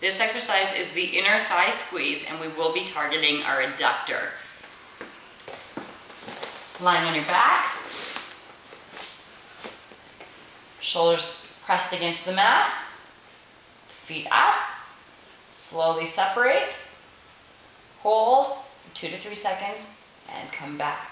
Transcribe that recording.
This exercise is the inner thigh squeeze, and we will be targeting our adductor. Lying on your back, shoulders pressed against the mat, feet up, slowly separate, hold for 2 to 3 seconds, and come back.